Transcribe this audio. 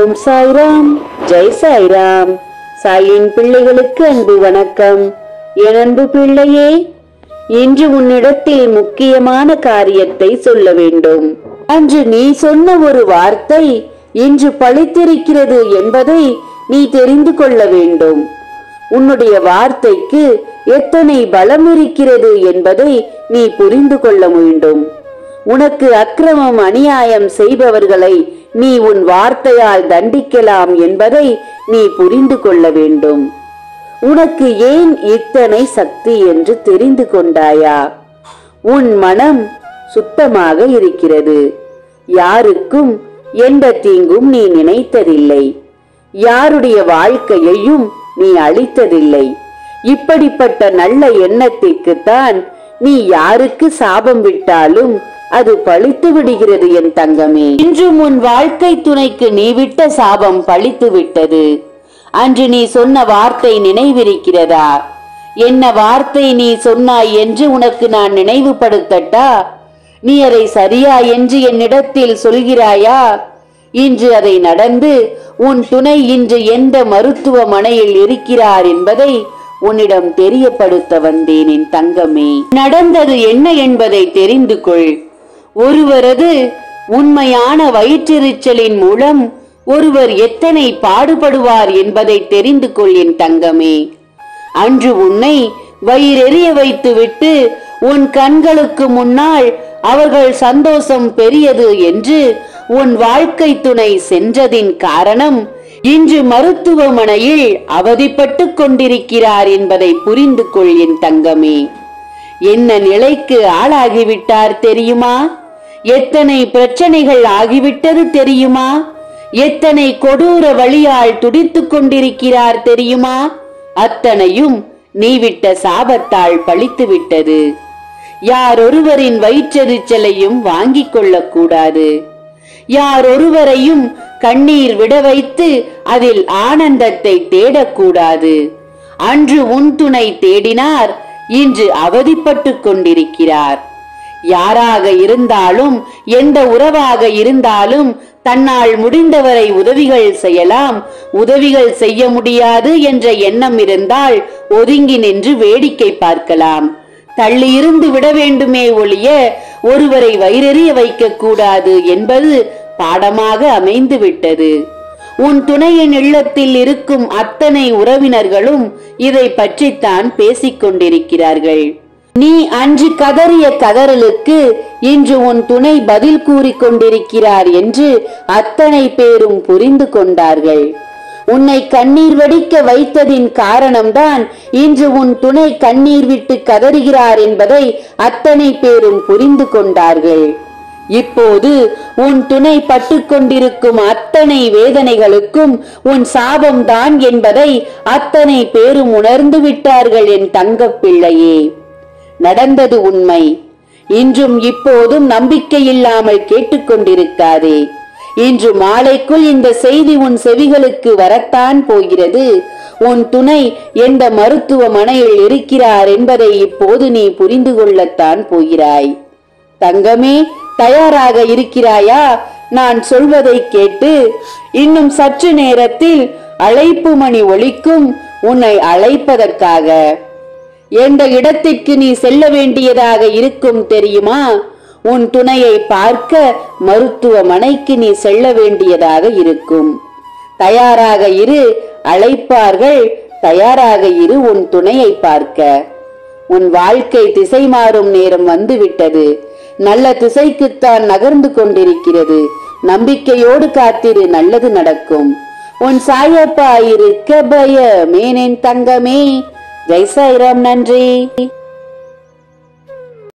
ஓம் சாய்ராம், ஜெய் சாய்ராம். சாயின் பிள்ளைகளுக்கு அன்பு வணக்கம். என் அன்பு பிள்ளையே, இன்று உன்னிடத்தில் முக்கியமான காரியத்தை சொல்ல வேண்டும். அன்று நீ சொன்ன ஒரு வார்த்தை இன்று பழித்திருக்கிறது என்பதை நீ தெரிந்து கொள்ள வேண்டும். உன்னுடைய வார்த்தைக்கு எத்தனை பலம் இருக்கிறது என்பதை நீ புரிந்து கொள்ள வேண்டும். உனக்கு அக்கிரமம் அநியாயம் செய்பவர்களை நீ உன் வார்த்தையால் தண்டிக்கலாம் என்பதை நீ புரிந்து கொள்ள வேண்டும். உனக்கு ஏன் இத்தனை சக்தி என்று தெரிந்து கொண்டாயா? உன் மனம் சுத்தமாக இருக்கிறது. யாருக்கும் எந்த தீங்கும் நீ நினைத்ததில்லை. யாருடைய வாழ்க்கையையும் நீ அழித்ததில்லை. இப்படிப்பட்ட நல்ல எண்ணத்திற்குத்தான் நீ யாருக்கு சாபம் விட்டாலும் அது பழித்து விடுகிறது என் தங்கமே. இன்றும் உன் வாழ்க்கை துணைக்கு நீ விட்ட சாபம் பழித்து விட்டது. அன்று நீ சொன்ன வார்த்தை நினைவிருக்கிறதா? என்ன வார்த்தை நீ சொன்னாய் என்று உனக்கு நான் நினைவுபடுத்தட்டா? நீ அதை சரியா என்று என்னிடத்தில் சொல்கிறாயா? இன்று அதை நடந்து உன் துணை இன்று எந்த மருத்துவமனையில் இருக்கிறார் என்பதை உன்னிடம் தெரியப்படுத்த வந்தேன் என் தங்கமே. நடந்தது என்ன என்பதை தெரிந்து கொள். ஒருவரது உண்மையான வயிற்றெரிச்சலின் மூலம் ஒருவர் எத்தனை பாடுபடுவார் என்பதை தெரிந்து கொள் என் தங்கமே. அன்று உன்னை வயிறெறிய வைத்துவிட்டு உன் கண்களுக்கு முன்னால் அவர்கள் சந்தோஷம் பெரியது என்று உன் வாழ்க்கை துணை சென்றதின் காரணம் இன்று மருத்துவமனையில் அவதிப்பட்டு கொண்டிருக்கிறார் என்பதை புரிந்து கொள் என் தங்கமே. என்ன நிலைக்கு ஆளாகிவிட்டார் தெரியுமா? எத்தனை பிரச்சனைகள் ஆகிவிட்டது தெரியுமா? எத்தனை கொடூர வழியால் துடித்துக் கொண்டிருக்கிறார் தெரியுமா? அத்தனையும் நீ விட்ட சாபத்தால் பழித்து விட்டது. யாரொருவரின் வயிற்றெரிச்சலையும் வாங்கிக் கொள்ளக்கூடாது. யாரொருவரையும் கண்ணீர் விட வைத்து அதில் ஆனந்தத்தை தேடக்கூடாது. அன்று உன் துணை தேடினார், இன்று அவதிப்பட்டு கொண்டிருக்கிறார். யாராக இருந்தாலும் எந்த உறவாக இருந்தாலும் தன்னால் முடிந்தவரை உதவிகள் செய்யலாம். உதவிகள் செய்ய முடியாது என்ற எண்ணம் இருந்தால் ஒதுங்கி நின்று வேடிக்கை பார்க்கலாம். தள்ளி இருந்து விட வேண்டுமே ஒழிய ஒருவரை வயிறெறிய வைக்க கூடாது என்பது பாடமாக அமைந்து விட்டது. உன் துணையின் இல்லத்தில் இருக்கும் அத்தனை உறவினர்களும் இதை பற்றித்தான் பேசிக் கொண்டிருக்கிறார்கள். நீ அன்று கதறிய கதறலுக்கு இன்று உன் துணை பதில் கூறிக்கொண்டிருக்கிறார் என்று அத்தனை பேரும் புரிந்து கொண்டார்கள். உன்னை கண்ணீர் வடிக்க வைத்ததின் காரணம்தான் இன்று உன் துணை கண்ணீர் விட்டு கதறுகிறார் என்பதை அத்தனை பேரும் புரிந்து கொண்டார்கள். இப்போது உன் துணை பட்டு கொண்டிருக்கும் அத்தனை வேதனைகளுக்கும் உன் சாபம்தான் என்பதை அத்தனை பேரும் உணர்ந்து விட்டார்கள் என் தங்க பிள்ளையே. நடந்தது உண்மை. இன்றும் இப்போதும் நம்பிக்கை இல்லாமல் கேட்டுக்கொண்டிருக்காதே. இன்று மாலைக்குள் இந்த செய்தி உன் செவிகளுக்கு வரத்தான் போகிறது. உன் துணை எந்த மருத்துவமனையில் இருக்கிறார் என்பதை இப்போது நீ புரிந்து கொள்ளத்தான் போகிறாய். தங்கமே, தயாராக இருக்கிறாயா? நான் சொல்வதை கேட்டு இன்னும் சற்று நேரத்தில் அழைப்பு மணி ஒலிக்கும் உன்னை அழைப்பதற்காக. எந்த இடத்திற்கு நீ செல்ல வேண்டியதாக இருக்கும் தெரியுமா? உன் துணையை பார்க்க மருத்துவமனைக்கு நீ செல்ல வேண்டியதாக இருக்கும். தயாராக இரு, அழைப்பார்கள். தயாராக இரு உன் துணையை பார்க்க. உன் வாழ்க்கை திசை மாறும் நேரம் வந்துவிட்டது. நல்ல திசைக்குத்தான் நகர்ந்து கொண்டிருக்கிறது. நம்பிக்கையோடு காத்திரு, நல்லது நடக்கும். உன் சாயப்பா இருக்க பயமேன் என் தங்கமே. ஜெய் சாய்ராம். நன்றி.